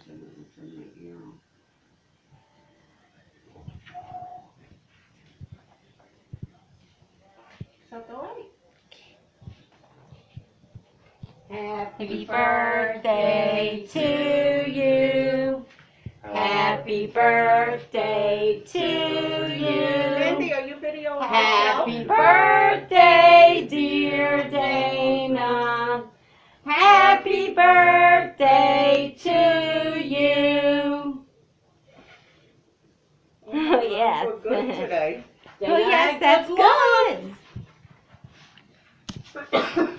in my ear. So go away. Happy birthday to you. Happy birthday to Mindy, you. are you videoing Happy yourself? birthday, dear Dana. Happy birthday to you. Oh, yes. We're good today. Oh, yes, that's good.